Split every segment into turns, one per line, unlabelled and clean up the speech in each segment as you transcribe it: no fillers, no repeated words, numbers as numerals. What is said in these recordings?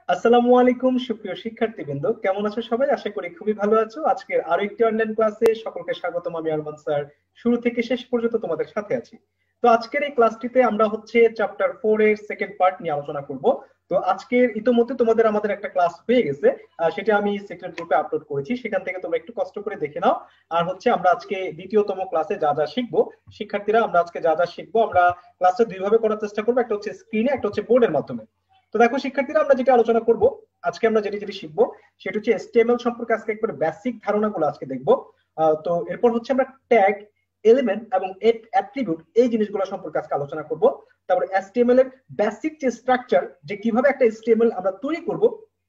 আসসালামু আলাইকুম সুপ্রিয় শিক্ষার্থীবৃন্দ, কেমন আছো সবাই? আশা করি খুবই ভালো আছো। আজকের আরো একটি অনলাইন ক্লাসে সকলকে স্বাগতম। আমি আরমান স্যার শুরু থেকে শেষ পর্যন্ত তোমাদের সাথে আছি। তো আজকের এই ক্লাসটিতে আমরা হচ্ছে চ্যাপ্টার 4 এর সেকেন্ড পার্ট নিয়ে আলোচনা করব। তো আজকের ইতোমধ্যে আমাদের একটা ক্লাস হয়ে গেছে, সেটা আমি সিক্রেট গ্রুপে আপলোড করেছি, সেখান থেকে তোমরা একটু কষ্ট করে দেখে নাও। আর হচ্ছে আমরা আজকে দ্বিতীয়তম ক্লাসে যা যা শিখবো, শিক্ষার্থীরা আমরা আজকে যা যা শিখবো, আমরা ক্লাসটা দুই ভাবে করার চেষ্টা করবো, একটা হচ্ছে স্ক্রিনে, একটা হচ্ছে বোর্ডের মাধ্যমে। তো দেখো শিক্ষার্থীরা, আমরা যেটা আলোচনা করব আজকে, আমরা যেটা যেটা শিখবো সেটা হচ্ছে এসটিএমএল সম্পর্কে আজকে একবার বেসিক ধারণাগুলো আজকে দেখবো। তো এরপর হচ্ছে আমরা ট্যাগ, এলিমেন্ট এবং অ্যাট্রিবিউট এই জিনিসগুলো সম্পর্কে আজকে আলোচনা করব। তারপর এসটিএমএল এর বেসিক যে স্ট্রাকচার, যে কিভাবে একটা এসটিএমএল আমরা তৈরি করব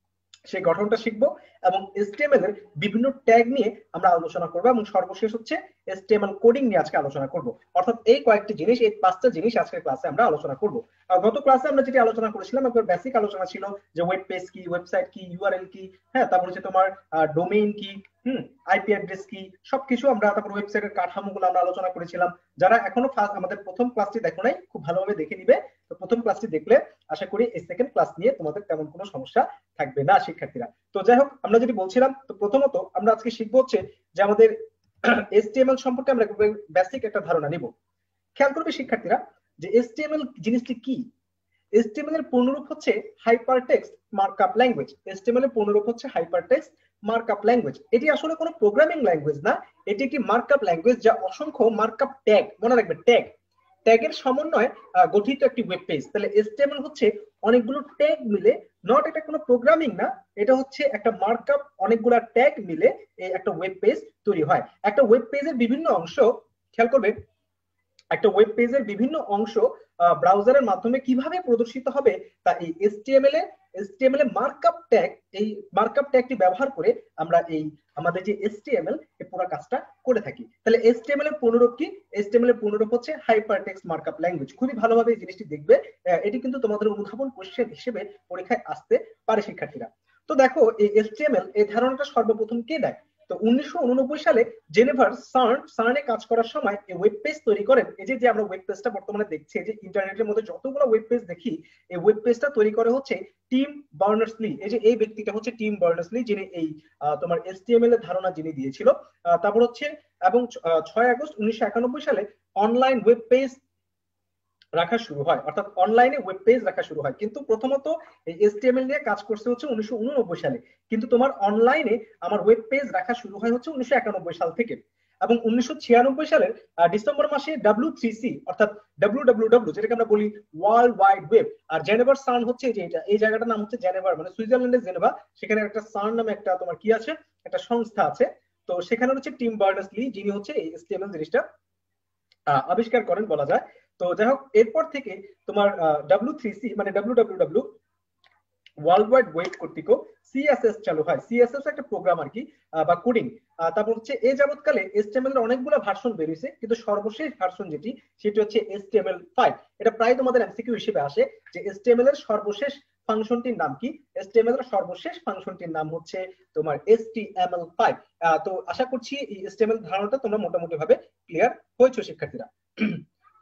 সেই গঠনটা শিখবো, এবং এসটিএমএল এর বিভিন্ন ট্যাগ নিয়ে আমরা আলোচনা করবো, এবং সর্বশেষ হচ্ছে এসটিএমএল কোডিং নিয়ে আজকে আলোচনা করব। অর্থাৎ এই কয়েকটি জিনিস, এই পাঁচটা জিনিস আজকের ক্লাসে আমরা আলোচনা করব। গত ক্লাসে আমরা যেটি আলোচনা করেছিলাম, একবার বেসিক আলোচনা ছিল যে ওয়েব পেজ কি, ওয়েবসাইট কি, ইউআরএল কি, হ্যাঁ, তারপর হচ্ছে তোমার ডোমেইন কি, আইপি অ্যাড্রেস কি, সবকিছু আমরা, তারপর ওয়েবসাইটের কাঠামোগুলো আমরা আলোচনা করেছিলাম। যারা এখনো আমাদের প্রথম ক্লাসটি দেখো নাই, খুব ভালোভাবে দেখে নিবে। তো প্রথম ক্লাসটি দেখলে আশা করি এই সেকেন্ড ক্লাস নিয়ে তোমাদের তেমন কোনো সমস্যা থাকবে না শিক্ষার্থীরা। তো যাই হোক, আমরা যেটি বলছিলাম, তো প্রথমত আমরা আজকে শিখবো হচ্ছে যে আমাদের এসটিএমএল সম্পর্কে আমরা বেসিক একটা ধারণা নিব। খেয়াল করবে শিক্ষার্থীরা যে এসটিএমএল জিনিসটি কি। এসটিএমএল এর পূর্ণরূপ হচ্ছে হাইপারটেক্সট মার্কআপ ল্যাঙ্গুয়েজ। এসটিএমএল এর পূর্ণরূপ হচ্ছে হাইপারটেক্সট মার্কআপ ল্যাঙ্গুয়েজ। এটি আসলে কোনো প্রোগ্রামিং ল্যাঙ্গুয়েজ না, এটি একটি মার্কআপ ল্যাঙ্গুয়েজ যা অসংখ্য মার্কআপ ট্যাগ, মনে রাখবে ট্যাগ, ট্যাগের সমন্বয়ে গঠিত একটি ওয়েব পেজ। তাহলে এসটিএমএল হচ্ছে অনেকগুলো ট্যাগ মিলে, নট এটা কোনো প্রোগ্রামিং না, এটা হচ্ছে একটা মার্কআপ, অনেকগুলো ট্যাগ মিলে এই একটা ওয়েব পেজ তৈরি হয়। একটা ওয়েব পেজের বিভিন্ন অংশ, খেয়াল করবে, একটা ওয়েব পেজের বিভিন্ন অংশ ব্রাউজারের মাধ্যমে কিভাবে প্রদর্শিত হবে তা এই এসটিএমএল এর মার্কআপ ট্যাগ, এই মার্কআপ ট্যাগটি ব্যবহার করে আমরা এই আমাদের যে এসটিএমএল এই পুরো কাজটা করে থাকি। তাহলে এসটিএমএল এর পুনরূপ কি? এসটিএমএল এর পুনরূপ হচ্ছে হাইপারটেক্সট মার্কআপ ল্যাঙ্গুয়েজ। খুবই ভালোভাবে এই জিনিসটি দেখবে, এটি কিন্তু তোমাদের অনুধাবন কোশ্চেন হিসেবে পরীক্ষায় আসতে পারে শিক্ষার্থীরা। তো দেখো, এই এসটিএমএল এই ধারণাটা সর্বপ্রথম কে দেয়? তো 1989 সালে জেনেভার সার্নে কাজ করার সময় এই ওয়েব পেজ তৈরি করেন। এই যে আমরা ওয়েব পেজটা বর্তমানে দেখছি, যে ইন্টারনেটের মধ্যে যতগুলো ওয়েব পেজ দেখি, এই ওয়েব পেজটা তৈরি করে হচ্ছে টিম বার্নার্স-লি। এই যে এই ব্যক্তিটা হচ্ছে টিম বার্নার্স-লি, যিনি এই তোমার এসটিএমএল এর ধারণা যিনি দিয়েছিল। তারপর হচ্ছে, এবং 6 আগস্ট 1991 সালে অনলাইন ওয়েব পেজ রাখা শুরু হয়, অর্থাৎ অনলাইনে ওয়েব পেজ রাখা শুরু হয়। কিন্তু প্রথমত এই এসটিএমএল নিয়ে কাজ করছে হচ্ছে 1989 সালে, কিন্তু তোমার অনলাইনে আমার ওয়েব পেজ রাখা শুরু হয় হচ্ছে 1991 সাল থেকে। এবং 1996 সালের ডিসেম্বর মাসে W3C, অর্থাৎ WWW, যেটাকে আমরা বলি ওয়ার্ল্ড ওয়াইড ওয়েব, আর জেনেভার সার্ন হচ্ছে যে এটা, এই জায়গাটার নাম হচ্ছে জেনেভার, মানে সুইজারল্যান্ডের জেনেভা, সেখানে একটা সার্ন নামে একটা তোমার কি আছে, একটা সংস্থা আছে। তো সেখানে হচ্ছে টিম বার্নার্স-লি, যিনি হচ্ছে এই এসটিএমএল জিনিসটা আবিষ্কার করেন বলা যায়। তো যাই হোক, এরপর থেকে তোমার W3C মানে WWW ওয়ার্ল্ড ওয়াইড ওয়েব কর্তৃক সিএসএস চালু হয়। সিএসএস একটা প্রোগ্রাম আর কি, বা কোডিং। তারপর হচ্ছে এই যাবৎকালে এসটিএমএল এর অনেকগুলো ভার্সন বের হয়েছে, কিন্তু সর্বশেষ ভার্সন যেটি, সেটি হচ্ছে HTML5। এটা প্রায় তোমাদের এমসিকিউ হিসেবে আসে যে HTML এর সর্বশেষ ফাংশনটির নাম কি। HTML এর সর্বশেষ ফাংশনটির নাম হচ্ছে তোমার HTML5। তো আশা করছি এই HTML ধারণাটা তোমরা মোটামুটি ভাবে ক্লিয়ার হয়েছে শিক্ষার্থীরা। তো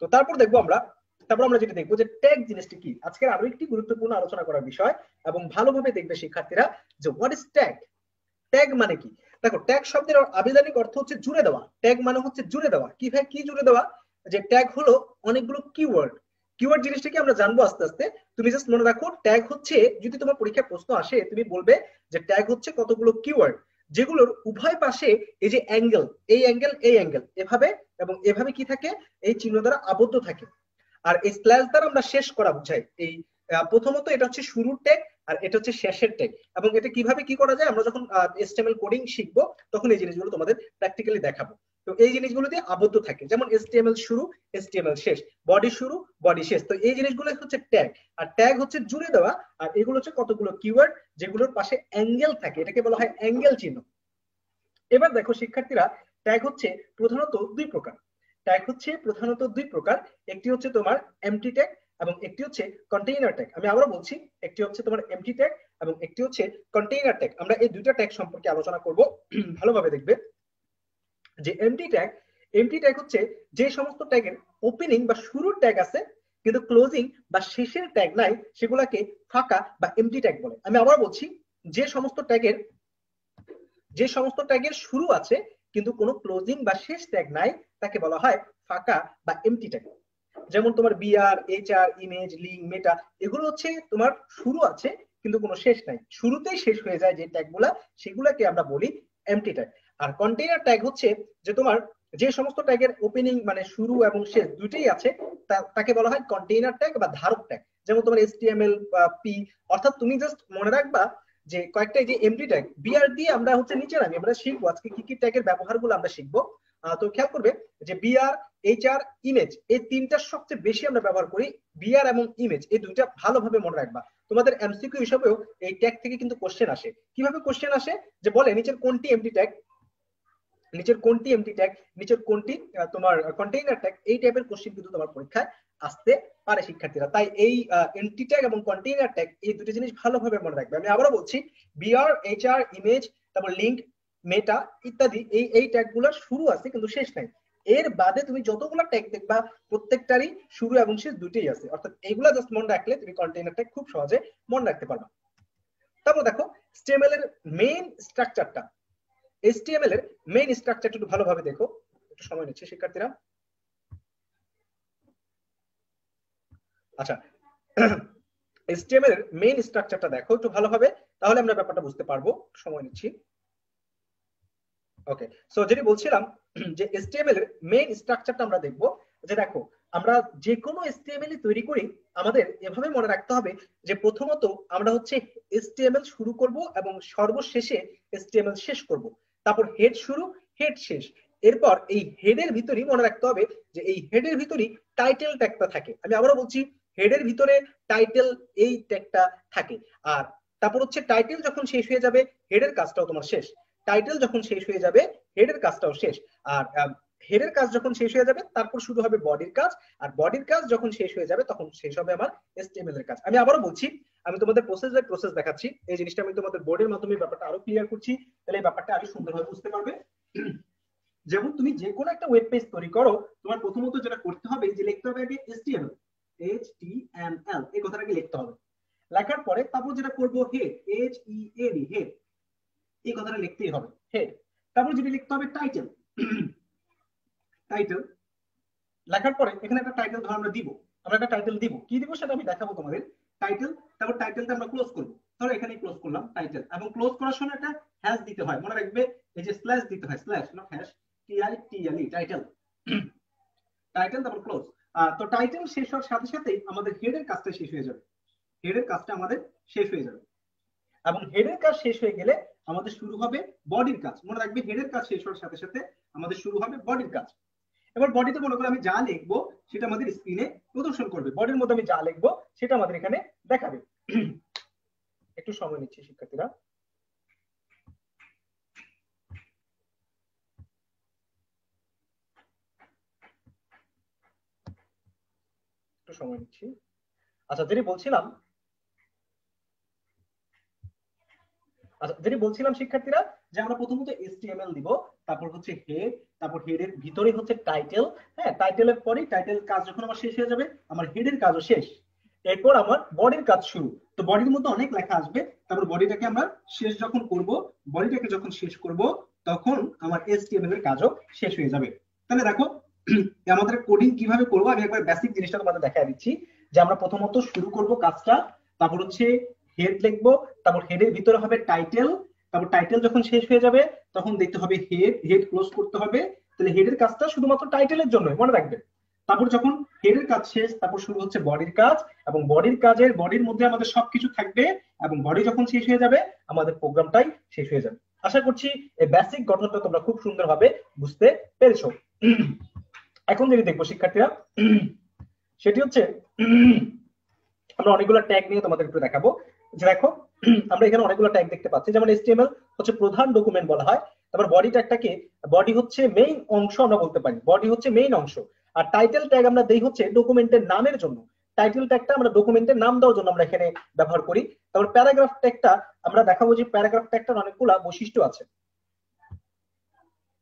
তারপর আমরা যেটা দেখবো যে ট্যাগ জিনিসটি কি। আজকের আরো একটি গুরুত্বপূর্ণ আলোচনা করার বিষয়, এবং ভালোভাবে দেখবে শিক্ষার্থীরা যে হোয়াট ইজ ট্যাগ। ট্যাগ মানে কি? দেখো, ট্যাগ শব্দের আবিধানিক অর্থ হচ্ছে জুড়ে দেওয়া। ট্যাগ মানে হচ্ছে জুড়ে দেওয়া। কি জুড়ে দেওয়া? যে ট্যাগ হলো অনেকগুলো কিওয়ার্ড। কিওয়ার্ড জিনিসটাকে আমরা জানবো আস্তে আস্তে। তুমি জাস্ট মনে রাখো, ট্যাগ হচ্ছে, যদি তোমার পরীক্ষায় প্রশ্ন আসে, তুমি বলবে যে ট্যাগ হচ্ছে কতগুলো কিওয়ার্ড, যেগুলোর উভয় পাশে এই যে অ্যাঙ্গেল, এই অ্যাঙ্গেল, এই অ্যাঙ্গেল, এভাবে এবং এভাবে কি থাকে, এই চিহ্ন দ্বারা আবদ্ধ থাকে। আর এই স্ল্যাশ দ্বারা আমরা শেষ করা বুঝাই। এই প্রথমত এটা হচ্ছে শুরুর ট্যাগ, আর এটা হচ্ছে শেষের ট্যাগ। এবং এটা কিভাবে কি করা যায়, আমরা যখন HTML কোডিং শিখবো তখন এই জিনিসগুলো তোমাদের প্র্যাকটিক্যালি দেখাবো। তো এই জিনিসগুলো দিয়ে আবদ্ধ থাকে, যেমন HTML শুরু, HTML শেষ, বডি শুরু, বডি শেষ। তো এই জিনিসগুলো হচ্ছে ট্যাগ। আর ট্যাগ হচ্ছে জুড়ে দেওয়া, আর এগুলো হচ্ছে কতগুলো কিওয়ার্ড যেগুলোর পাশে অ্যাঙ্গেল থাকে, এটাকে বলা হয় অ্যাঙ্গেল চিহ্ন। এবার দেখো শিক্ষার্থীরা, ট্যাগ হচ্ছে প্রধানত দুই প্রকার। একটি হচ্ছে তোমার এমটি ট্যাগ, এবং একটি হচ্ছে কন্টেইনার ট্যাগ। আমি আবারও বলছি, একটি হচ্ছে তোমার এমটি ট্যাগ এবং একটি হচ্ছে কন্টেইনার ট্যাগ। আমরা এই দুইটা ট্যাগ সম্পর্কে আলোচনা করব, ভালোভাবে দেখবে। যে এমটি ট্যাগ হচ্ছে যে সমস্ত ট্যাগের ওপেনিং বা শুরুর ট্যাগ আছে, কিন্তু ক্লোজিং বা শেষের ট্যাগ নাই সেগুলাকে ফাঁকা বা এমটি ট্যাগ বলে। আমি আবার বলছি, যে সমস্ত ট্যাগের শুরু আছে কিন্তু কোনো ক্লোজিং বা শেষ ট্যাগ নাই তাকে বলা হয় ফাঁকা বা এমটি ট্যাগ। যেমন তোমার BR, HR, image, link, meta, এগুলো হচ্ছে তোমার শুরু আছে কিন্তু কোনো শেষ নাই, শুরুতেই শেষ হয়ে যায় যে ট্যাগগুলা, সেগুলাকে আমরা বলি এমটি ট্যাগ। আর কন্টেইনার ট্যাগ হচ্ছে যে তোমার যে সমস্ত ট্যাগের ওপেনিং মানে শুরু এবং শেষ দুইটাই আছে তাকে বলা হয় কন্টেইনার ট্যাগ বা ধারক ট্যাগ। যেমন তোমার এসটিএমএল বা পি, অর্থাৎ তুমি জাস্ট মনে রাখবা যে কয়েকটা যে এমটি ট্যাগ বিআর দিয়ে আমরা হচ্ছে নিচে নামি, আমরা শিখবো আজকে কি কি ট্যাগের ব্যবহারগুলো আমরা শিখবো। তো খেয়াল করবে যে বিআর, এইচআর, ইমেজ, এই তিনটা সবচেয়ে বেশি আমরা ব্যবহার করি। বিআর এবং ইমেজ এই দুইটা ভালোভাবে মনে রাখবা। তোমাদের এমসিকিউ হিসাবেও এই ট্যাগ থেকে কিন্তু কোশ্চেন আসে। কিভাবে কোশ্চেন আসে যে বলে নিচের কোনটি এমটি ট্যাগ, নিচের কোনটি তোমার কন্টেইনার ট্যাগ, এই টাইপের কোশ্চেন কিন্তু তোমার পরীক্ষায় আসতে পারে শিক্ষার্থীরা। তাই এই এমটি ট্যাগ এবং কন্টেইনার ট্যাগ এই দুটো জিনিস ভালোভাবে মনে রাখবে। আমি আবারও বলছি, বিআর, এইচআর, ইমেজ, তারপর লিঙ্ক, মেটা ইত্যাদি এই ট্যাগগুলোর শুরু আছে কিন্তু শেষ নাই। এর বাদে তুমি যতগুলো ট্যাগ দেখবা প্রত্যেকটারই শুরু এবং শেষ দুটোই আছে, অর্থাৎ এইগুলা জাস্ট মনে রাখলে তুমি কন্টেইনার ট্যাগ খুব সহজে মনে রাখতে পারবা। তারপর দেখো HTML এর মেইন স্ট্রাকচারটা, HTML এর মেইন স্ট্রাকচারটা একটু ভালোভাবে দেখো, একটু সময় নিচ্ছে শিক্ষার্থীরা। আচ্ছা, HTML এর মেইন স্ট্রাকচারটা দেখো একটু ভালোভাবে, তাহলে আমরা ব্যাপারটা বুঝতে পারবো। সময় নিচ্ছি। ওকে, সো যেটা বলছিলাম যে HTML এর মেইন স্ট্রাকচারটা আমরা দেখব। যে দেখো আমরা যে কোনো HTML তৈরি করি আমাদের এভাবে মনে রাখতে হবে যে প্রথমত আমরা হচ্ছে HTML শুরু করব এবং সর্বশেষে HTML শেষ করব। তারপর হেড শুরু, হেড শেষ। এরপর এই হেডের ভিতরেই মনে রাখতে হবে যে এই হেডের ভিতরেই টাইটেল ট্যাগটা থাকে। আমি আবারও বলছি, হেডের ভিতরে টাইটেল এই ট্যাগটা থাকে। আর তারপর হচ্ছে টাইটেল যখন শেষ হয়ে যাবে হেডের কাজটাও তোমার শেষ, টাইটেল যখন শেষ হয়ে যাবে হেডের কাজটাও শেষ। আর হেডের কাজ যখন শেষ হয়ে যাবে তারপর শুরু হবে বডির কাজ, আর বডির কাজ যখন শেষ হয়ে যাবে তখন শেষ হবে আমার HTML এর কাজ। আমি আবারও বলছি, আমি তোমাদের প্রসেস দেখাচ্ছি, এই জিনিসটা আমি তোমাদের বোর্ডের মাধ্যমে ব্যাপারটা আরো ক্লিয়ার করছি, তাহলে এই ব্যাপারটা আরো সুন্দরভাবে বুঝতে পারবে। যেমন তুমি যে কোনো একটা ওয়েব পেজ তৈরি করো, তোমার প্রথমত যেটা করতে হবে যে লিখতে হবে আগে HTML, HTML এই কথাটাকে লিখতে হবে। লেখার পরে তারপর যেটা করবো হেড, HEAD, হেড এই কথাটা লিখতেই হবে, হেড। তারপর যেটা লিখতে হবে টাইটেল, টাইটেল লেখার পরে এখানে একটা টাইটেল ধর আমরা দিব, আমরা একটা টাইটেল দিব, কি দিব সেটা আমি দেখাবো তোমাদের। টাইটেল, তারপর টাইটেলটা আমরা ক্লোজ করব, ধরো এখানে ক্লোজ করলাম টাইটেল, এবং ক্লোজ করার সময় একটা হ্যাশ দিতে হয়, মনে রাখবে এই যে স্ল্যাশ দিতে হয়, slash not hash, TITLE, title, title তারপর ক্লোজ। তো টাইটেল শেষ হওয়ার সাথে সাথেই আমাদের হেডের কাজটা শেষ হয়ে যাবে, হেডের কাজটা আমাদের শেষ হয়ে যাবে। এবং হেডের কাজ শেষ হয়ে গেলে আমাদের শুরু হবে বডির কাজ। মনে রাখবে হেডের কাজ শেষ হওয়ার সাথে সাথে আমাদের শুরু হবে বডির কাজ। এবার বডিতে মনে করে আমি যা লিখবো সেটা আমাদের স্ক্রিনে প্রদর্শন করবে, বডির মধ্যে আমি যা লিখবো সেটা আমাদের এখানে দেখাবে। একটু সময় নিচ্ছি শিক্ষার্থীরা। একটু সময় নিচ্ছি। আচ্ছা, যেটা বলছিলাম শিক্ষার্থীরা, যে আমরা প্রথমত HTML দিব, তারপর হচ্ছে হেড, তারপর হেডের ভিতরে হচ্ছে টাইটেল। হ্যাঁ, টাইটেলের পরে টাইটেল কাজ যখন আমার শেষ হয়ে যাবে আমার হেডের কাজও শেষ, এরপর আমার বডির কাজ শুরু। তো বডির মধ্যে অনেক লেখা আসবে, তারপর বডিটাকে আমরা শেষ যখন করব, বডিটাকে যখন শেষ করব তখন আমার HTML এর কাজও শেষ হয়ে যাবে। তাহলে দেখো আমাদের কোডিং কিভাবে করবো আমি একবার বেসিক জিনিসটা তোমাদের দেখাই দিচ্ছি। যে আমরা প্রথমত শুরু করব কাজটা, তারপর হচ্ছে হেড লিখবো, তারপর হেডের ভিতরে হবে টাইটেল, তারপর টাইটেল যখন শেষ হয়ে যাবে তখন দেখতে হবে হেড, হেড ক্লোজ করতে হবে। তাহলে হেডের কাজটা শুধুমাত্র টাইটেলের জন্য মনে রাখবে। তারপর যখন হেডের কাজ শেষ তারপর শুরু হচ্ছে বডির কাজ, এবং বডির মধ্যে আমাদের সবকিছু থাকবে, এবং বডি যখন শেষ হয়ে যাবে আমাদের প্রোগ্রামটাই শেষ হয়ে যাবে। আশা করছি এই বেসিক গঠনটা তোমরা খুব সুন্দরভাবে বুঝতে পেরেছো। এখন যদি দেখবো শিক্ষার্থীরা, সেটি হচ্ছে আমরা অনেকগুলো ট্যাগ নিয়ে তোমাদের একটু দেখাবো। যে দেখো আমরা এখানে অনেকগুলো ট্যাগ দেখতে পাচ্ছি, যেমন HTML হচ্ছে প্রধান ডকুমেন্ট বলা হয়, তারপর বডি ট্যাগটাকে বডি হচ্ছে মেইন অংশ আমরা বলতে পারি, বডি হচ্ছে মেইন অংশ। আর টাইটেল ট্যাগ আমরা দেই হচ্ছে ডকুমেন্টের নামের জন্য, টাইটেল ট্যাগটা আমরা ডকুমেন্টের নাম দেওয়ার জন্য আমরা এখানে ব্যবহার করি। তারপর প্যারাগ্রাফ ট্যাগটা আমরা দেখাবো যে প্যারাগ্রাফ ট্যাগটার অনেকগুলা বৈশিষ্ট্য আছে।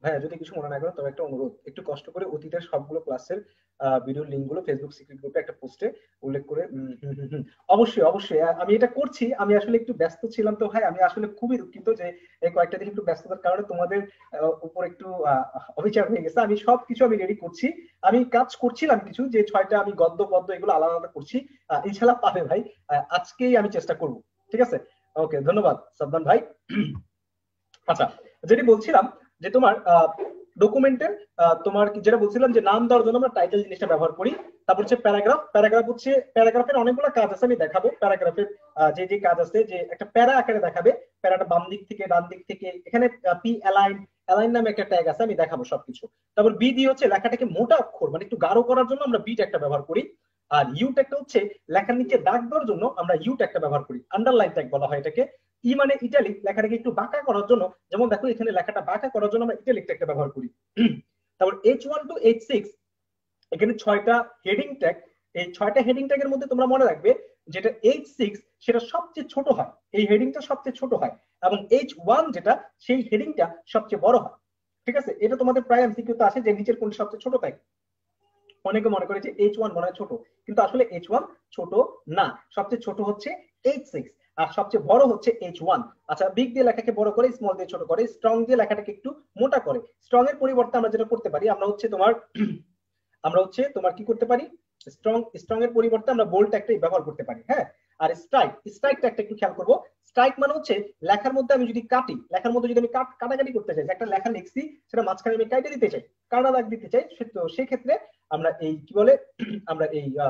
ভাইয়া যদি কিছু মনে না করেন তবে একটা অনুরোধ, একটু কষ্ট করে অতীতের সবগুলো ক্লাসের ভিডিও লিঙ্ক গুলো ফেসবুক সিক্রেট গ্রুপে একটা পোস্টে উল্লেখ করে অবশ্যই অবশ্যই আমি এটা করছি। আমি আসলে একটু ব্যস্ত ছিলাম তো ভাই, আমি আসলে খুবই দুঃখিত যে এই কয়েকটা দিন একটু ব্যস্ততার কারণে তোমাদের উপর একটু অবিচার হয়ে গেছে। আমি সবকিছু আমি রেডি করছি, আমি কাজ করছিলাম কিছু, যে 6টা আমি গদ্য পদ্য এগুলো আলাদা আলাদা করছি। ইনশাল্লাহ পাবে ভাই, আজকেই আমি চেষ্টা করব। ঠিক আছে, ওকে, ধন্যবাদ সাদ্দাম ভাই। আচ্ছা, যেটি বলছিলাম যে তোমার ডকুমেন্টের তোমার যেটা বলছিলাম যে নাম দেওয়ার জন্য আমরা টাইটেল জিনিসটা ব্যবহার করি। তারপর হচ্ছে প্যারাগ্রাফ। প্যারাগ্রাফ হচ্ছে, প্যারাগ্রাফের অনেকগুলো কাজ আছে, আমি দেখাবো প্যারাগ্রাফের যে যে কাজ আছে, যে একটা প্যারা আকারে দেখাবে, প্যারাটা বাম দিক থেকে ডান দিক থেকে, এখানে পি অ্যালাইন, অ্যালাইন নামে একটা ট্যাগ আছে, আমি দেখাবো সবকিছু। তারপর বি দিয়ে হচ্ছে লেখাটাকে মোটা অক্ষর মানে একটু গাঢ় করার জন্য আমরা বি ট্যাগটা ব্যবহার করি। আর ইউ ট্যাগটা হচ্ছে লেখার নিচে দাগ দেওয়ার জন্য আমরা ইউ ট্যাগটা ব্যবহার করি, আন্ডারলাইন ট্যাগ বলা হয় এটাকে। ই মানে ইটালিক, লেখাটাকে একটু বাঁকা করার জন্য, যেমন দেখো এখানে লেখাটা বাঁকা করার জন্য আমরা ইটালিক ট্যাগটা ব্যবহার করি। তারপর H1 to H6 এখানে 6টা হেডিং ট্যাগ। এই 6টা হেডিং ট্যাগের মধ্যে তোমরা মনে রাখবে যেটা H6 সেটা সবচেয়ে ছোট হয়, এই হেডিংটা সবচেয়ে ছোট হয়, এবং H1 যেটা সেই হেডিংটা সবচেয়ে বড় হয়। ঠিক আছে, এটা তোমাদের প্রায় এমসিকিউ তে আসে যে নিচের কোনটা সবচেয়ে ছোট ট্যাগ। অনেকে মনে করে যে H1 মনে হয় ছোট, কিন্তু আসলে H1 ছোট না, সবচেয়ে ছোট হচ্ছে H6, আর সবচেয়ে বড় হচ্ছে H1। আচ্ছা, বিগ দিয়ে লেখাকে বড় করে, স্মল দিয়ে ছোট করে, স্ট্রং দিয়ে লেখাটাকে একটু মোটা করে। স্ট্রং এর পরিবর্তে আমরা যেটা করতে পারি, আমরা হচ্ছে তোমার কি করতে পারি, স্ট্রং স্ট্রং এর পরিবর্তে আমরা বোল্ড ট্যাগটাই ব্যবহার করতে পারি। হ্যাঁ, আর স্ট্রাইক ট্যাগটা একটু খেয়াল করবো। স্ট্রাইক মানে হচ্ছে লেখার মধ্যে আমি যদি কাটি, লেখার মধ্যে যদি আমি কাটাকাটি করতে চাই, যে একটা লেখা লিখছি সেটা মাঝখানে আমি কাটে দিতে চাই, কাটা দাগ দিতে চাই, তো সেই ক্ষেত্রে আমরা এই কি বলে আমরা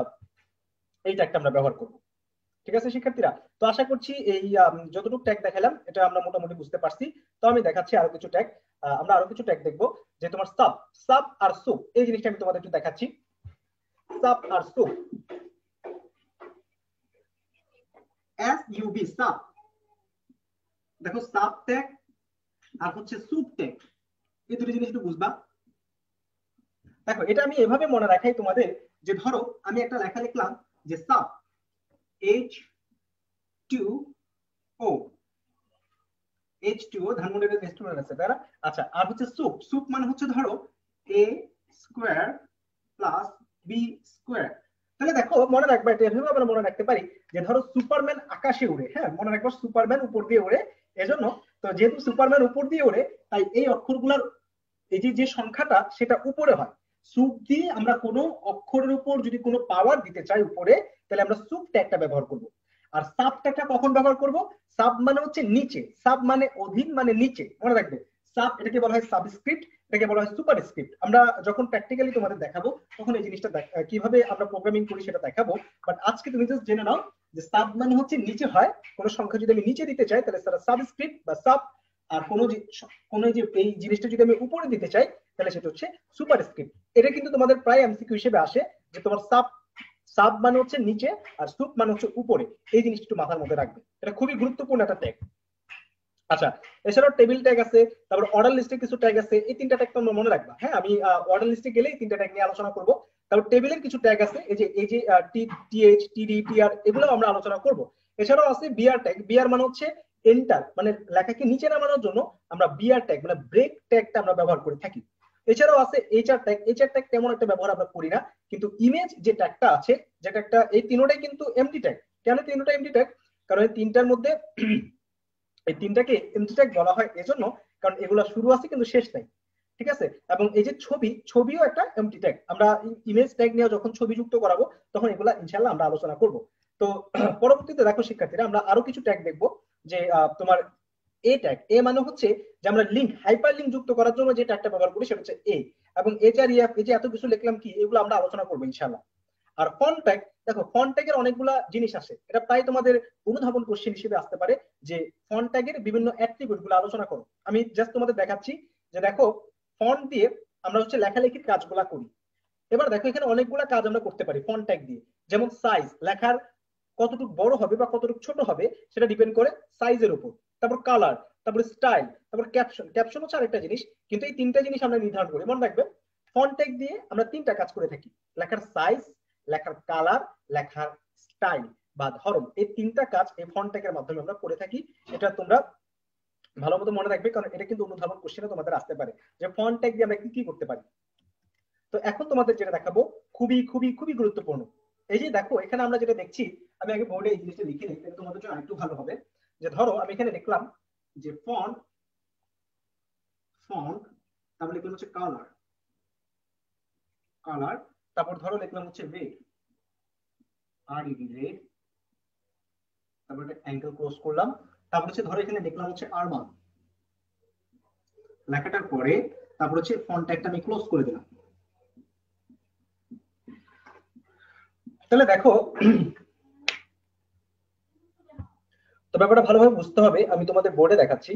এই ট্যাগটা আমরা ব্যবহার করব। ঠিক আছে শিক্ষার্থীরা, তো আশা করছি এই যতটুকু ট্যাগ দেখালাম এটা আমরা মোটামুটি বুঝতে পারছি। তো আমি দেখাচ্ছি আরো কিছু ট্যাগ। আমরা আরো কিছু ট্যাগ দেখবো, যে তোমার সাব, সাব আর সুপ, এই জিনিসটা আমি তোমাদের একটু দেখাচ্ছি। সাব আর সুপ, SUB সাব, দেখো সাব ট্যাগ আর হচ্ছে সুপ ট্যাগ, এই দুটো জিনিস একটু বুঝবা। দেখো এটা আমি এভাবে মনে রাখাই তোমাদের, যে ধরো আমি একটা লেখা লিখলাম যে সাব H2O, H2O ধানমন্ডির রেস্টুরেন্ট আছে তারা। আচ্ছা, আর হচ্ছে সুপ, সুপ মানে হচ্ছে ধরো A square plus B square. তাহলে দেখো মনে রাখবা, এটা এভাবে আমরা মনে রাখতে পারি যে ধরো সুপারম্যান আকাশে উড়ে, হ্যাঁ মনে রাখবা সুপারম্যান উপর দিয়ে উড়ে, এজন্য তো যেহেতু সুপারম্যান উপর দিয়ে উড়ে, তাই এই অক্ষরগুলোর এই যে যে সংখ্যাটা সেটা উপরে হয়। সুপ দিয়ে আমরা কোনো অক্ষরের উপর যদি কোনো পাওয়ার দিতে চাই উপরে, তাহলে আমরা সুপ ট্যাগটা ব্যবহার করব। আর সাব ট্যাগটা কখন ব্যবহার করব? সাব মানে হচ্ছে নিচে, সাব মানে অধীন মানে নিচে, মনে রাখবে। সাব এটাকে বলা হয় সাবস্ক্রিপ্ট, এটাকে বলা হয় সুপারস্ক্রিপ্ট। আমরা যখন প্র্যাকটিক্যালি তোমাদের দেখাবো তখন এই জিনিসটা কিভাবে আমরা প্রোগ্রামিং করি সেটা দেখাবো। বাট আজকে তুমি জাস্ট জেনে নাও যে সাব মানে হচ্ছে নিচে হয়, কোনো সংখ্যা যদি আমি নিচে দিতে চাই তাহলে সেটা সাবস্ক্রিপ্ট বা সাব, আর কোনো যে এই জিনিসটা যদি আমি উপরে দিতে চাই তাহলে সেটা হচ্ছে সুপারস্ক্রিপ্ট। এটা কিন্তু তোমাদের প্রায় এমসিকিউ হিসেবে আসে, যে তোমার সাব, সাব মানে হচ্ছে নিচে আর সুপ মানে হচ্ছে উপরে, এই জিনিসটা একটু মাথার মধ্যে রাখবে, এটা খুবই গুরুত্বপূর্ণ একটা ট্যাগ। আচ্ছা, এছাড়াও টেবিল ট্যাগ আছে, তারপর অর্ডার লিস্টে কিছু ট্যাগ আছে, এই তিনটা ট্যাগ তোমরা মনে রাখবা। হ্যাঁ, আমি অর্ডার লিস্টে গেলে এই তিনটা ট্যাগ নিয়ে আলোচনা করব। তারপর টেবিলের কিছু ট্যাগ আছে, এই যে টিএইচ টিডি টিআর, এগুলো আমরা আলোচনা করব। এছাড়াও আছে বিআর ট্যাগ, বিআর মানে হচ্ছে এন্টার, মানে লেখাকে নিচে নামানোর জন্য আমরা বিআর ট্যাগ মানে ব্রেক ট্যাগটা আমরা ব্যবহার করে থাকি। এছাড়াও আছে এইচআর ট্যাগ, এইচআর ট্যাগ তেমন একটা ব্যবহার আমরা করি না, কিন্তু ইমেজ যে ট্যাগটা আছে, যেটা একটা, এই তিনটাই কিন্তু এমডি ট্যাগ। কেন তিনটা এমডি ট্যাগ? কারণ এই তিনটার মধ্যে এই তিনটাকে এমডি ট্যাগ বলা হয় এজন্য কারণ এগুলা শুরু আছে কিন্তু শেষ নাই। ঠিক আছে, এবং এই যে ছবি, ছবিও একটা এমডি ট্যাগ। আমরা ইমেজ ট্যাগ নিয়ে যখন ছবি যুক্ত করাবো তখন এগুলা ইনশাআল্লাহ আমরা আলোচনা করব। তো পরবর্তীতে দেখো শিক্ষার্থীরা, আমরা আরো কিছু ট্যাগ দেখবো, যে তোমার এ ট্যাগ, এ মানে হচ্ছে যে আমরা লিংক, হাইপার লিংক যুক্ত করার জন্য যে ট্যাগটা ব্যবহার করি সেটা হচ্ছে এ, এবং এইচ আর ইএফ, এই যে এত কিছু লিখলাম কি, এগুলো আমরা আলোচনা করবো ইনশাআল্লাহ। আর ফন্ট ট্যাগ, দেখো ফন্ট ট্যাগের অনেকগুলা জিনিস আছে, এটা প্রায় তোমাদের অনুধাবন কোশ্চেন হিসেবে আসতে পারে, যে ফন্ট ট্যাগের বিভিন্ন অ্যাট্রিবিউট গুলো আলোচনা করো। আমি জাস্ট তোমাদের দেখাচ্ছি, যে দেখো ফন্ট দিয়ে আমরা হচ্ছে লেখালেখির কাজগুলা করি। এবার দেখো এখানে অনেকগুলা কাজ আমরা করতে পারি ফন্ট ট্যাগ দিয়ে, যেমন সাইজ, লেখার কতটুকু বড় হবে বা কতটুকু ছোট হবে সেটা ডিপেন্ড করে সাইজের উপর। তারপর কালার, তারপর স্টাইল, তারপর ক্যাপশন, ক্যাপশন হচ্ছে আরেকটা জিনিস, কিন্তু এই তিনটা জিনিস আমরা নির্ধারণ করি। মনে রাখবে ফন্ট ট্যাগ দিয়ে আমরা তিনটা কাজ করে থাকি, লেখার সাইজ, লেখার কালার, লেখার স্টাইল বা ধরন, এই তিনটা কাজ এই ফন্ট ট্যাগের মাধ্যমে আমরা করে থাকি। এটা তোমরা ভালো মতো মনে রাখবে, কারণ এটা কিন্তু অনুধাবন কোশ্চেনে তোমাদের আসতে পারে যে ফন্ট ট্যাগ দিয়ে আমরা কি কি করতে পারি। তো এখন তোমাদের যেটা দেখাবো খুবই খুবই খুবই গুরুত্বপূর্ণ। এই যে দেখো এখানে আমরা যেটা দেখছি, আমি আগে বোর্ডে এই জিনিসটা লিখে নিই তাহলে তোমাদের জন্য আরেকটু ভালো হবে। যে ধরো আমি এখানে লিখলাম যে ফন্ট, ফন্ট, তারপর লিখলাম হচ্ছে কালার, কালার, তারপর ধরো লিখলাম হচ্ছে রেড, আর ইডি রেড, তারপর একটা অ্যাঙ্গেল ক্লোজ করলাম, তারপর হচ্ছে ধরো এখানে লিখলাম হচ্ছে আরমান লেখাটার পরে, তারপর হচ্ছে ফন্ট ট্যাগটা আমি ক্লোজ করে দিলাম। তাহলে দেখো তো ব্যাপারটা ভালোভাবে বুঝতে হবে, আমি তোমাদের বোর্ডে দেখাচ্ছি।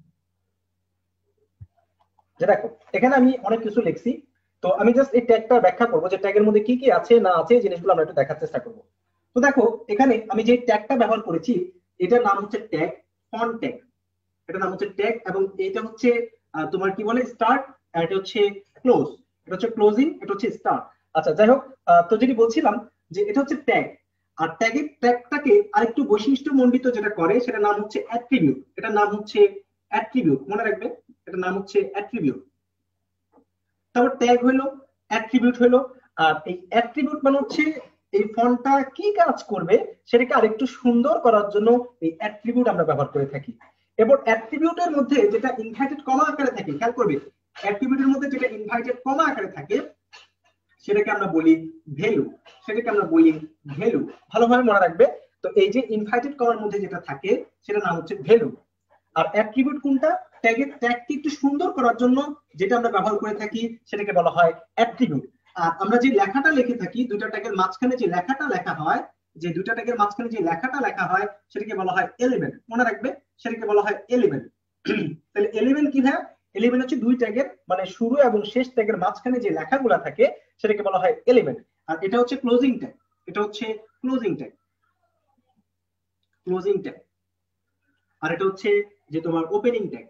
যে দেখো এখানে আমি অনেক কিছু লিখছি, তো আমি জাস্ট এই ট্যাগটা ব্যাখ্যা করবো যে ট্যাগের মধ্যে কি কি আছে না আছে, এই জিনিসগুলো আমরা একটু দেখার চেষ্টা করবো। তো দেখো এখানে আমি যে ট্যাগটা ব্যবহার করেছি এটার নাম হচ্ছে ট্যাগ, ফন্ট ট্যাগ, এটার নাম হচ্ছে ট্যাগ, এবং এটা হচ্ছে তোমার কি বলে স্টার্ট, আর এটা হচ্ছে ক্লোজ, এটা হচ্ছে ক্লোজিং, এটা হচ্ছে স্টার্ট। আচ্ছা যাই হোক, তো যেটি বলছিলাম যে এটা হচ্ছে ট্যাগ, আর ট্যাগের ট্যাগটাকে আরেকটু বৈশিষ্ট্য মণ্ডিত যেটা করে সেটার নাম হচ্ছে অ্যাট্রিবিউট, এটার নাম হচ্ছে অ্যাট্রিবিউট, মনে রাখবে এটার নাম হচ্ছে অ্যাট্রিবিউট। তারপর ট্যাগ হলো, অ্যাট্রিবিউট হলো, আর এই অ্যাট্রিবিউট মানে হচ্ছে এই ফন্টটা কি কাজ করবে সেটাকে আরেকটু সুন্দর করার জন্য এই অ্যাট্রিবিউট আমরা ব্যবহার করে থাকি। এবার অ্যাট্রিবিউটের মধ্যে যেটা ইনভার্টেড কমা আকারে থাকে, খেয়াল করবে অ্যাট্রিবিউটের মধ্যে যেটা ইনভার্টেড কমা আকারে থাকে সেটাকে আমরা বলি ভ্যালু, সেটাকে আমরা বলি ভ্যালু, ভালোভাবে মনে রাখবে। তো এই যে ইনভার্টেড কমার মধ্যে যেটা থাকে সেটার নাম হচ্ছে ভ্যালু। আর অ্যাট্রিবিউট কোনটা, ট্যাগের ট্যাগকে একটু সুন্দর করার জন্য যেটা আমরা ব্যবহার করে থাকি সেটাকে বলা হয় অ্যাট্রিবিউট। আর আমরা যে লেখাটা লিখে থাকি দুইটা ট্যাগের মাঝখানে যে লেখাটা লেখা হয়, যে দুইটা ট্যাগের মাঝখানে যে লেখাটা লেখা হয় সেটাকে বলা হয় এলিমেন্ট, মনে রাখবে সেটাকে বলা হয় এলিমেন্ট। তাহলে এলিমেন্ট কি হয়, এলিমেন্ট হচ্ছে দুই ট্যাগের মানে শুরু এবং শেষ ট্যাগের মাঝখানে যে লেখাগুলা থাকে সেটাকে বলা হয় এলিমেন্ট। আর এটা হচ্ছে ক্লোজিং ট্যাগ, এটা হচ্ছে ক্লোজিং ট্যাগ, ক্লোজিং ট্যাগ। আর এটা হচ্ছে যে তোমার ওপেনিং ট্যাগ।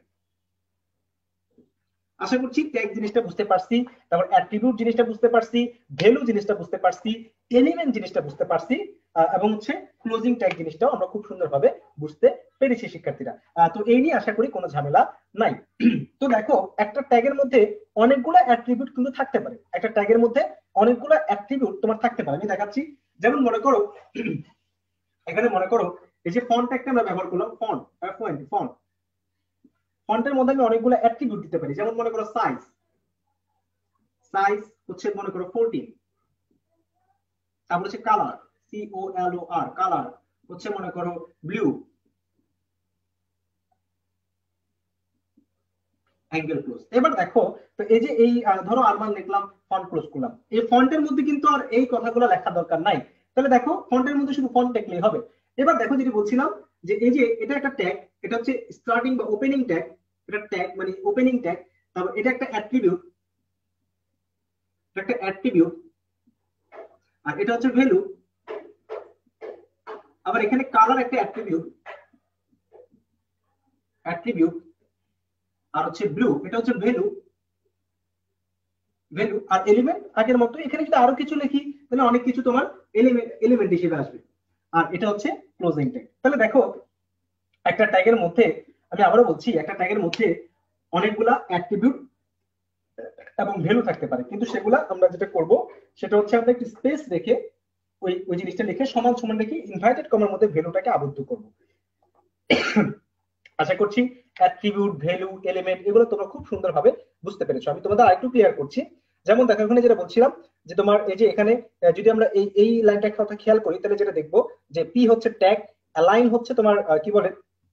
আশা করছি ট্যাগ জিনিসটা বুঝতে পারছি, তারপর অ্যাট্রিবিউট জিনিসটা বুঝতে পারছি, ভ্যালু জিনিসটা বুঝতে পারছি, এলিমেন্ট জিনিসটা বুঝতে পারছি, এবং হচ্ছে ক্লোজিং ট্যাগ জিনিসটাও আমরা খুব সুন্দরভাবে বুঝতে পেরেছি শিক্ষার্থীরা। তো এই নিয়ে আশা করি কোনো ঝামেলা নাই। তো দেখো একটা ট্যাগের মধ্যে অনেকগুলো অ্যাট্রিবিউট কিন্তু থাকতে পারে, একটা ট্যাগের মধ্যে অনেকগুলো অ্যাট্রিবিউট তোমার থাকতে পারে, আমি দেখাচ্ছি। যেমন মনে করো এখানে মনে করো এই যে ফন্ট ট্যাগটা আমরা ব্যবহার করলাম, ফন্ট ফন্ট, ফন্টের মধ্যে আমি অনেকগুলো অ্যাট্রিবিউট দিতে পারি। যেমন মনে করো সাইজ, সাইজ হচ্ছে মনে করো 14, তারপর হচ্ছে কালার, COLOR, কালার হচ্ছে মনে করো ব্লু, অ্যাঙ্গেল ক্লোজ। এবার দেখো তো এই যে এই ধরো আরমান লিখলাম, ফন্ট ক্লোজ করলাম, এই ফন্টের মধ্যে কিন্তু আর এই কথাগুলো লেখা দরকার নাই। তাহলে দেখো ফন্টের মধ্যে শুধু ফন্ট লিখলেই হবে। এবার দেখো যেটা বলছিলাম যে এই যে এটা একটা ট্যাগ, এটা হচ্ছে স্টার্টিং বা ওপেনিং ট্যাগ, এটা ট্যাগ মানে ওপেনিং ট্যাগ, তারপর এটা একটা অ্যাট্রিবিউট, একটা অ্যাট্রিবিউট, আর এটা হচ্ছে ভ্যালু। আবার এখানে কালার একটা অ্যাট্রিবিউট, অ্যাট্রিবিউট, আর হচ্ছে ব্লু এটা হচ্ছে ভ্যালু, ভ্যালু। আর এলিমেন্ট আগের মতো, এখানে যদি আরো কিছু লিখি তাহলে অনেক কিছু তোমার এলিমেন্ট এলিমেন্ট হিসেবে আসবে। আর এটা হচ্ছে ক্লোজিং ট্যাগ। তাহলে দেখো একটা ট্যাগের মধ্যে, আমি আবারও বলছি, একটা ট্যাগের মধ্যে অনেকগুলা অ্যাট্রিবিউট এবং ভ্যালু থাকতে পারে, কিন্তু সেগুলা আমরা যেটা করব সেটা হচ্ছে আমরা একটু স্পেস রেখে ওই ওই জিনিসটা লিখে সমান সমান রেখে ইনভার্টেড কমার মধ্যে ভ্যালুটাকে আবদ্ধ করব। আশা করছি অ্যাট্রিবিউট, ভ্যালু, এলিমেন্ট এগুলো তোমরা খুব সুন্দরভাবে বুঝতে পেরেছো। আমি তোমাদের আরেকটু ক্লিয়ার করছি। যেমন দেখো এখানে যেটা বলছিলাম যে তোমার এই যে এখানে যদি আমরা এই এই লাইনটার কথা খেয়াল করি তাহলে যেটা দেখবো যে পি হচ্ছে ট্যাগ, অ্যালাইন হচ্ছে তোমার কি বলে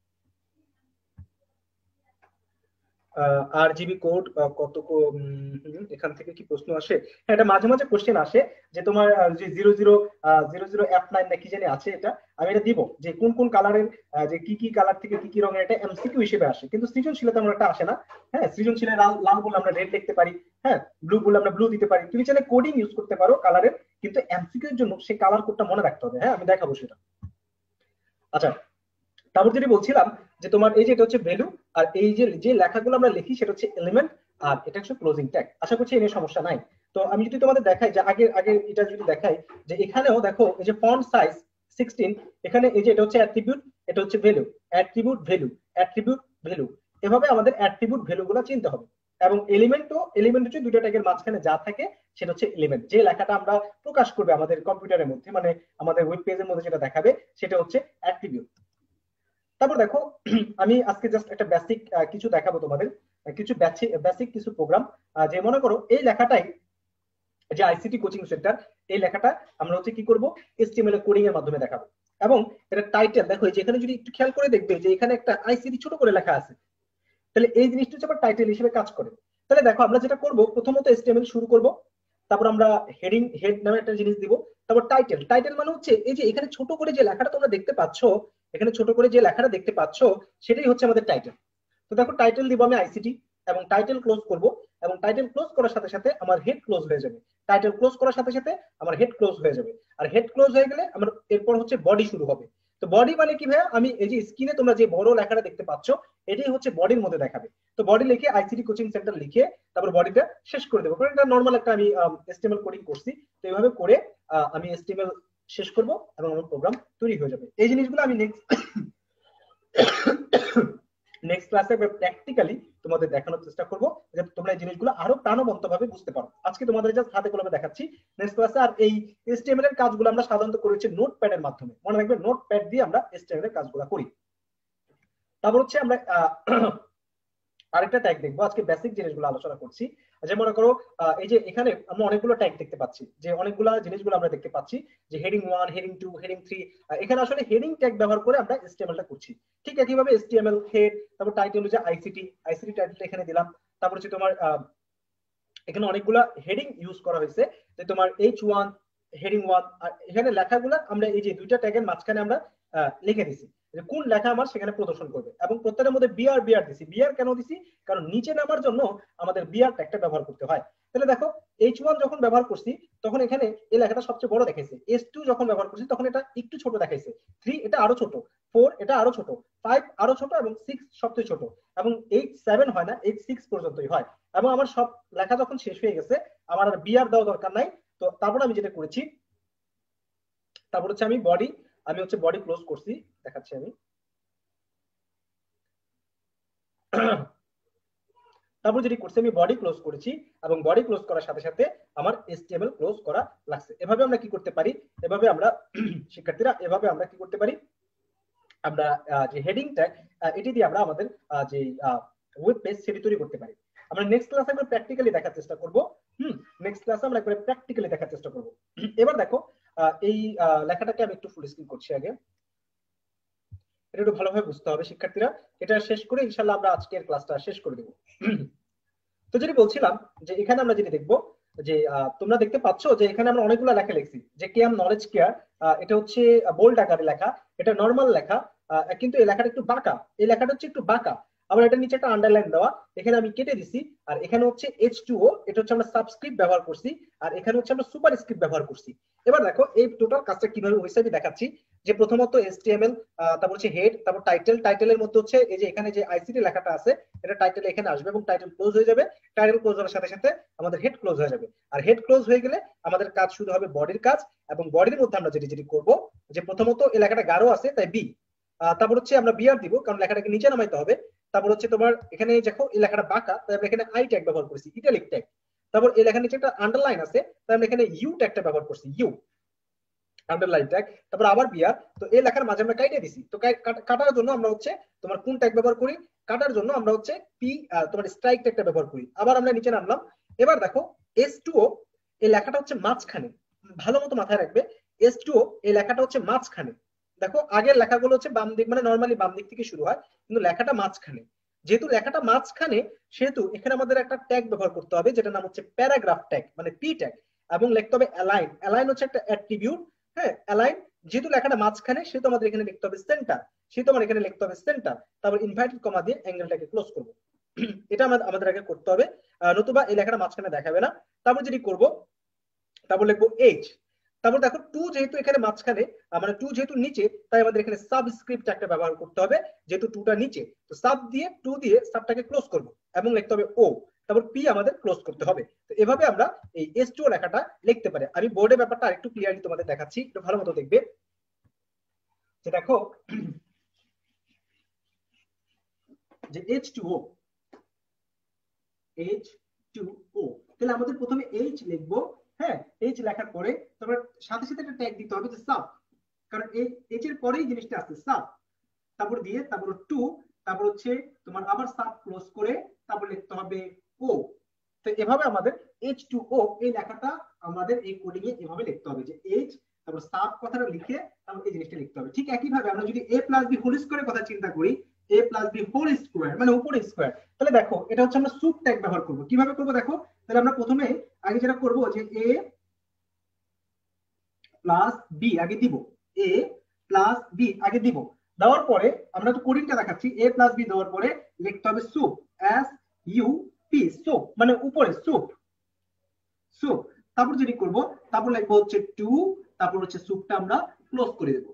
RGB কোড কত এখান থেকে কি প্রশ্ন আসে? হ্যাঁ, এটা মাঝে মাঝে কোশ্চেন আসে যে তোমার যে 00F9 না কি জানি আছে, এটা আমি এটা দিব যে কোন কোন কালারের যে কি কি কালার থেকে কি কি রঙের, এটা এমসিকিউ হিসেবে আসে, কিন্তু সৃজনশীলতা আমরা একটা আসে না। হ্যাঁ, সৃজনশীলে লাল লাল বলে আমরা রেড লিখতে পারি, হ্যাঁ ব্লু বলে আমরা ব্লু দিতে পারি, তুমি চাইলে কোডিং ইউজ করতে পারো কালারের, কিন্তু এমসিকিউ এর জন্য সেই কালার কোডটা মনে রাখতে হবে। হ্যাঁ, আমি দেখাবো সেটা। আচ্ছা, তারপর যেটা বলছিলাম যে তোমার এই যে এটা হচ্ছে ভ্যালু, আর এই যে যে লেখাগুলো আমরা লিখি সেটা হচ্ছে এলিমেন্ট, আর এটা হচ্ছে ক্লোজিং ট্যাগ। আশা করছি এই নিয়ে সমস্যা নাই। তো আমি যদি তোমাদের দেখাই যে আগে আগে এটা যদি দেখাই যে এখানেও দেখো এই যে ফন্ট সাইজ 16, এখানে এই যে এটা হচ্ছে অ্যাট্রিবিউট, এটা হচ্ছে value, attribute value, attribute value, এভাবে আমাদের অ্যাট্রিবিউট ভ্যালুগুলো চিনতে হবে। এবং এলিমেন্ট হচ্ছে দুইটা ট্যাগের মাঝখানে যা থাকে সেটা হচ্ছে এলিমেন্ট। যে লেখাটা আমরা প্রকাশ করবে আমাদের কম্পিউটারের মধ্যে, মানে আমাদের ওয়েব পেজের মধ্যে যেটা দেখাবে সেটা হচ্ছে অ্যাট্রিবিউট। তারপর দেখো আমি আজকে জাস্ট একটা বেসিক কিছু দেখাবো তোমাদের, কিছু বেসিক কিছু প্রোগ্রাম। যে মনে করো এই লেখাটাই, যে আইসিটি কোচিং সেন্টার, এই লেখাটা আমরা হচ্ছে কি করব, এইচটিএমএল এর কোডিং এর মাধ্যমে দেখাবো। এবং এটা টাইটেল দেখো, এই যে এখানে যদি একটু খেয়াল করে দেখবে যে এখানে একটা আইসিটি ছোট করে লেখা আছে, তাহলে এই জিনিসটা হচ্ছে আবার টাইটেল হিসেবে কাজ করে। তাহলে দেখো আমরা যেটা করব, প্রথমত এইচটিএমএল শুরু করব, তারপর আমরা হেড নামে একটা জিনিস দিব, তারপর টাইটেল মানে হচ্ছে এই যে এখানে ছোট করে যে লেখাটা তোমরা দেখতে পাচ্ছ, এখানে ছোট করে যে লেখাটা দেখতে পাচ্ছ সেটাই হচ্ছে আমাদের টাইটেল। তো দেখো টাইটেল দিব আমি আইসিটি, এবং টাইটেল ক্লোজ করব, এবং টাইটেল ক্লোজ করার সাথে সাথে আমার হেড ক্লোজ হয়ে যাবে। টাইটেল ক্লোজ করার সাথে সাথে আমার হেড ক্লোজ হয়ে যাবে। আর হেড ক্লোজ হয়ে গেলে আমার এরপর হচ্ছে বডি শুরু হবে। তো বডি মানে কি ভাইয়া, আমি এই যে স্ক্রিনে তোমরা যে বড় লেখাটা দেখতে পাচ্ছ এটাই হচ্ছে বডির মধ্যে দেখাবে। তো বডি লিখে আইসিটি কোচিং সেন্টার লিখে তারপর বডিটা শেষ করে দেবো, কারণ এটা নর্মাল একটা আমি এসটিএমএল কোডিং করছি। তো এইভাবে করে আমি এসটিএমএল শেষ করব এবং আমার প্রোগ্রাম তৈরি হয়ে যাবে। এই জিনিসগুলো আমি নেক্সট ক্লাসে প্র্যাকটিক্যালি তোমাদের দেখানোর চেষ্টা করব, যে তোমরা এই জিনিসগুলো আরো প্রাণবন্ত ভাবে বুঝতে পারো। আজকে তোমাদের জাস্ট হাতে কলমে দেখাচ্ছি, নেক্সট ক্লাসে আর এই এইচটিএমএল এর কাজগুলো আমরা সাধারণত করেছি নোটপ্যাড এর মাধ্যমে। মনে রাখবে নোটপ্যাড দিয়ে আমরা এইচটিএমএল এর কাজগুলো করি। তারপর হচ্ছে আমরা আরেকটা ট্যাগ দেখবো, আজকে বেসিক জিনিসগুলো আলোচনা করছি। যে মনে করো এই যে এখানে আমরা অনেকগুলো ট্যাগ দেখতে পাচ্ছি, যে অনেকগুলো জিনিসগুলো আমরা দেখতে পাচ্ছি, যে হেডিং 1, হেডিং 2, হেডিং 3। এখানে আসলে হেডিং ট্যাগ ব্যবহার করে আমরা এইচটিএমএল টা করছি। ঠিক একইভাবে এইচটিএমএল হেড, তারপর টাইটেল হচ্ছে আইসিটি টাইটেলটা এখানে দিলাম। তারপর হচ্ছে তোমার এখানে অনেকগুলা হেডিং ইউজ করা হয়েছে, যে তোমার H1, হেডিং 1। আর এখানে লেখাগুলো আমরা এই যে দুইটা ট্যাগের মাঝখানে আমরা লিখে দিছি যে কোন লেখা আমার সেখানে প্রদর্শন করবে। এবং প্রত্যেকটার মধ্যে বিআর দিছি। বিআর কেন দিছি, কারণ নিচে নামার জন্য আমাদের বিআর ট্যাগটা ব্যবহার করতে হয়। তাহলে দেখো H1 যখন ব্যবহার করছি তখন এখানে এই লেখাটা সবচেয়ে বড় দেখাইছে, H2 যখন ব্যবহার করছি তখন এটা একটু ছোট দেখাইছে, 3 এটা আরো ছোট, 4 এটা আরো ছোট, 5 আরো ছোট, এবং 6 সবচেয়ে ছোট, এবং 8 7 হয় না, 8 6 পর্যন্তই হয়। এবং আমার সব লেখা যখন শেষ হয়ে গেছে আমার আর বিআর দেওয়া দরকার নাই। তো তারপর আমি যেটা করেছি, তারপর হচ্ছে আমি হচ্ছে বডি ক্লোজ করছি, দেখাচ্ছি আমি। তারপর যেটি করছি আমি বডি ক্লোজ করেছি, এবং বডি ক্লোজ করার সাথে সাথে আমার এইচটিএমএল ক্লোজ করা লাগছে। এভাবে আমরা কি করতে পারি, এভাবে আমরা শিক্ষার্থীরা এভাবে আমরা কি করতে পারি, আমরা যে হেডিং ট্যাগ এটি দিয়ে আমরা আমাদের যে ওয়েব পেজ সেটি তৈরি করতে পারি। আমরা নেক্সট ক্লাসে একবার প্র্যাকটিক্যালি দেখার চেষ্টা করব। নেক্সট ক্লাসে আমরা একবার প্র্যাকটিক্যালি দেখার চেষ্টা করব। এবার দেখো এই লেখাটাকে আমি একটু ফুল স্ক্রিন করছি আগে, এটা একটু ভালোভাবে বুঝতে হবে শিক্ষার্থীরা। এটা শেষ করে ইনশাআল্লাহ আমরা আজকের ক্লাসটা শেষ করে দেব। তো যেটি বলছিলাম, যে এখানে আমরা যেটি দেখবো, যে তোমরা দেখতে পাচ্ছ যে এখানে আমরা অনেকগুলো লেখা লিখছি, যে কেয়াম নলেজ কেয়ার, এটা হচ্ছে বোল্ড আকারে লেখা, এটা নর্মাল লেখা, কিন্তু এই লেখাটা একটু বাঁকা, এই লেখাটা হচ্ছে একটু বাঁকা। আবার এটা নিচে একটা আন্ডারলাইন দেওয়া, এখানে আমি কেটে দিছি। আর এখানে হচ্ছে H2O, এটা হচ্ছে আমরা সাবস্ক্রিপ্ট ব্যবহার করছি, আর এখানে হচ্ছে আমরা সুপার স্ক্রিপ্ট ব্যবহার করছি। এবার দেখো এই টোটাল কাজটা কিভাবে হয়েছে আমি দেখাচ্ছি। যে প্রথমত HTML, তারপর হচ্ছে হেড, তারপর টাইটেলের মধ্যে হচ্ছে এই যে এখানে যে আইসিটি লেখাটা আছে এটা টাইটেল এখানে আসবে, এবং টাইটেল ক্লোজ হয়ে যাবে। টাইটেল ক্লোজ হওয়ার সাথে সাথে আমাদের হেড ক্লোজ হয়ে যাবে। আর হেড ক্লোজ হয়ে গেলে আমাদের কাজ শুরু হবে বডির কাজ। এবং বডির মধ্যে আমরা যেটি করব, যে প্রথমত এই লেখাটা গাঢ় আছে তাই বি, তারপর হচ্ছে আমরা বিআর দিব কারণ লেখাটাকে নিচে নামাইতে হবে। তারপর হচ্ছে তোমার এখানে দেখো এই লেখাটা বাঁকা, তাই আমরা এখানে আই ট্যাগ ব্যবহার করছি, ইটালিক ট্যাগ। তারপর এই লেখার নিচে একটা আন্ডারলাইন আছে, তাই আমরা এখানে ইউ ট্যাগটা ব্যবহার করছি, ইউ আন্ডারলাইন ট্যাগ। তারপর আবার বিআর, তো এই লেখার মাঝে আমরা কাইটে দিছি। তো কাটার জন্য আমরা হচ্ছে তোমার কোন ট্যাগ ব্যবহার করি, কাটার জন্য আমরা হচ্ছে পি তোমার স্ট্রাইক ট্যাগটা ব্যবহার করি। আবার আমরা নিচে নামলাম। এবার দেখো H2O, এই লেখাটা হচ্ছে মাঝখানে, ভালো মতো মাথায় রাখবে। H2O এই লেখাটা হচ্ছে মাঝখানে। দেখো আগের লেখাগুলো হচ্ছে বাম দিক, মানে নরমালি বাম দিক থেকে শুরু হয়, কিন্তু লেখাটা মাঝখানে। যেহেতু লেখাটা মাঝখানে সেহেতু এখানে আমাদের একটা ট্যাগ ব্যবহার করতে হবে, যেটা নাম হচ্ছে প্যারাগ্রাফ ট্যাগ, মানে পি ট্যাগ। এবং লিখতে হবে অ্যালাইন। অ্যালাইন হচ্ছে একটা অ্যাট্রিবিউট। হ্যাঁ, অ্যালাইন, যেহেতু লেখাটা মাঝখানে সেহেতু আমাদের এখানে লিখতে হবে সেন্টার, সেহেতু আমার এখানে লিখতে হবে সেন্টার। তারপর ইনভার্টেড কমা দিয়ে অ্যাঙ্গেলটাকে ক্লোজ করব। এটা আমাদের আগে করতে হবে, নতুবা এই লেখাটা মাঝখানে দেখাবে না। তারপর যেটি করব, তারপর লিখবো এইচ। তারপর দেখো টু যেহেতু এখানে মাঝখানে, মানে টু যেহেতু নিচে, তাই আমাদের এখানে সাবস্ক্রিপ্ট একটা ব্যবহার করতে হবে, যেহেতু টুটা নিচে। তো সাব দিয়ে টু দিয়ে সাবটাকে ক্লোজ করব, এবং লিখতে হবে ও, তারপর পি আমাদের ক্লোজ করতে হবে। তো এভাবে আমরা এই H2O লেখাটা লিখতে পারি। আমি বোর্ডের ব্যাপারটা আরেকটু ক্লিয়ারলি তোমাদের দেখাচ্ছি, একটু ভালো মতো দেখবে। যে দেখো যে H2O, H2O, তাহলে আমাদের প্রথমে H লিখবো। হ্যাঁ, H লেখার পরে তারপর সাথে সাথে একটা ট্যাগ দিতে হবে যে সাব, কারণ এই H এর পরেই জিনিসটা আসছে সাব, তারপর দিয়ে তারপর টু, তারপর হচ্ছে তোমার আবার সাব ক্লোজ করে তারপর লিখতে হবে ও। তো এভাবে আমাদের H2O এই লেখাটা আমাদের এই কোডিং এ এভাবে লিখতে হবে যে H তারপর সাব কথাটা লিখে তারপর এই জিনিসটা লিখতে হবে। ঠিক একইভাবে আমরা যদি a প্লাস বি হোল স্কয়ারের কথা চিন্তা করি, a plus B whole square মানে উপরে স্কয়ার, তাহলে দেখো এটা হচ্ছে আমরা সুপ ট্যাগ ব্যবহার করব। কিভাবে করব দেখো, তাহলে আমরা প্রথমে আগে যেটা করব যে a প্লাস বি আগে দিব, a প্লাস বি আগে দিব, দেওয়ার পরে আমরা তো কোডিংটা দেখাচ্ছি, a প্লাস বি দেওয়ার পরে লিখতে হবে sup, S U P, sup মানে উপরে সুপ, সুপ। তারপর যেটি করব, তারপর লিখবো হচ্ছে টু, তারপর হচ্ছে সুপটা আমরা ক্লোজ করে দেব।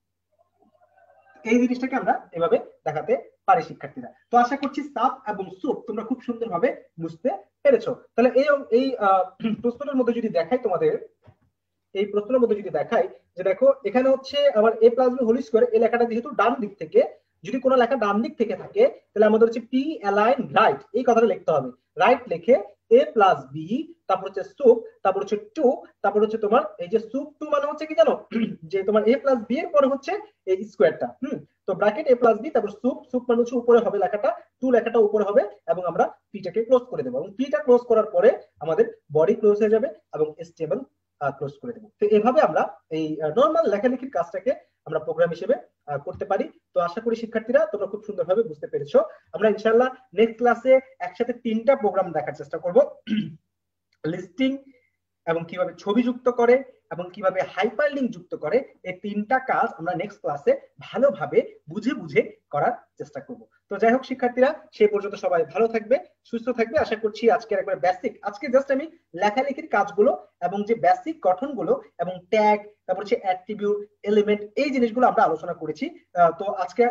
এই জিনিসটাকে আমরা এভাবে দেখাতে পারি শিক্ষার্থীরা। তো আশা করছি সাব এবং সুপ তোমরা খুব সুন্দরভাবে বুঝতে পেরেছো। তাহলে এই প্রশ্নটার মধ্যে যদি দেখাই তোমাদের, এই প্রশ্নের মধ্যে যদি দেখাই যে দেখো এখানে হচ্ছে আমার a plus B whole square, এই লেখাটা যেহেতু ডান দিক থেকে, যদি কোনো লেখা ডান দিক থেকে থাকে তাহলে আমাদের হচ্ছে পি অ্যালাইন রাইট এই কথাটা লিখতে হবে। রাইট লিখে a প্লাস বি, তারপর হচ্ছে সুপ, তারপর হচ্ছে টু, তারপর হচ্ছে তোমার এই যে সুপ টু মানে হচ্ছে কি জানো, যে তোমার a প্লাস বি এর পরে হচ্ছে এই স্কয়ারটা, তো ব্র্যাকেট a প্লাস বি, তারপর সুপ, সুপ মানে হচ্ছে উপরে হবে লেখাটা, টু লেখাটা উপরে হবে, এবং আমরা পিটাকে ক্লোজ করে দেবো, এবং পিটা ক্লোজ করার পরে আমাদের বডি ক্লোজ হয়ে যাবে এবং স্টেবল ক্লোজ করে দেবো। তো এভাবে আমরা এই নর্মাল লেখালেখির কাজটাকে আমরা প্রোগ্রাম হিসেবে করতে পারি। তো আশা করি শিক্ষার্থীরা তোমরা খুব সুন্দরভাবে বুঝতে পেরেছো। আমরা ইনশাআল্লাহ নেক্সট ক্লাসে একসাথে 3টা প্রোগ্রাম দেখার চেষ্টা করব, লিস্টিং এবং কিভাবে ছবি যুক্ত করে এবং কিভাবে হাইপারলিংক যুক্ত করে, এই 3টা কাজ আমরা নেক্সট ক্লাসে ভালোভাবে বুঝে বুঝে করার চেষ্টা করব। তো যাই হোক শিক্ষার্থীরা, সেই পর্যন্ত সবাই ভালো থাকবে, সুস্থ থাকবে। আশা করছি আজকের একবার বেসিক, আজকে জাস্ট আমি লেখালেখির কাজগুলো এবং যে বেসিক গঠনগুলো এবং ট্যাগ, তারপর হচ্ছে অ্যাট্রিবিউট, এলিমেন্ট, এই জিনিসগুলো আমরা আলোচনা করেছি। তো আজকে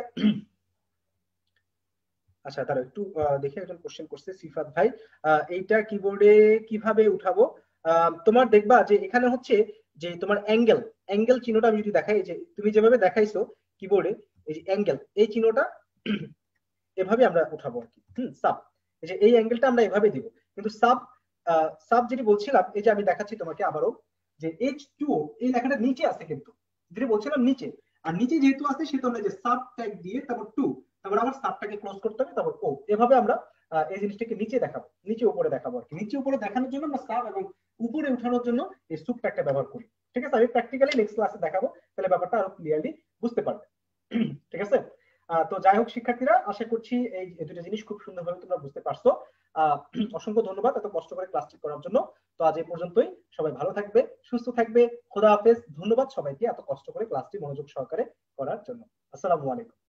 আচ্ছা তারা একটু দেখে একজন কোশ্চেন করছে সিফাত ভাই, এইটা কিবোর্ডে কিভাবে উঠাবো? তোমার দেখবা যে এখানে হচ্ছে যে তোমার অ্যাঙ্গেল, অ্যাঙ্গেল চিহ্নটা আমি যদি দেখাই, যে তুমি যেভাবে দেখাইছো কিবোর্ডে, এই যে অ্যাঙ্গেল, এই চিহ্নটা এভাবে আমরা উঠাবো আর কি। সাব, এই যে এই অ্যাঙ্গেলটা আমরা এভাবে দিব, কিন্তু সাব, সাব যেটি বলছিলাম, এই যে আমি দেখাচ্ছি তোমাকে আবারও, যে H2O এই লেখাটা নিচে আছে, কিন্তু যেটি বলছিলাম নিচে, আর নিচে যেহেতু আছে সেহেতু আমরা যে সাব ট্যাগ দিয়ে তারপর টু, তারপর আবার সাবটাকে ক্লোজ করতে হবে, তারপর ও, এভাবে আমরা এই জিনিসটাকে নিচে দেখাবো, নিচে উপরে দেখাবো আর কি। নিচে উপরে দেখানোর জন্য আমরা সাব, এবং উপরে উঠানোর জন্য এই সুপ ট্যাগটা ব্যবহার করি। ঠিক আছে, আমি প্র্যাকটিক্যালি নেক্সট ক্লাসে দেখাবো, তাহলে ব্যাপারটা আরো ক্লিয়ারলি বুঝতে পারবে। ঠিক আছে। তো যাই হোক শিক্ষার্থীরা, আশা করছি এই দুটো জিনিস খুব সুন্দরভাবে তোমরা বুঝতে পারছো। অসংখ্য ধন্যবাদ এত কষ্ট করে ক্লাসটি করার জন্য। তো আজ এই পর্যন্তই, সবাই ভালো থাকবে, সুস্থ থাকবে, খোদা হাফেজ। ধন্যবাদ সবাইকে এত কষ্ট করে ক্লাসটি মনোযোগ সহকারে করার জন্য। আসসালামু আলাইকুম।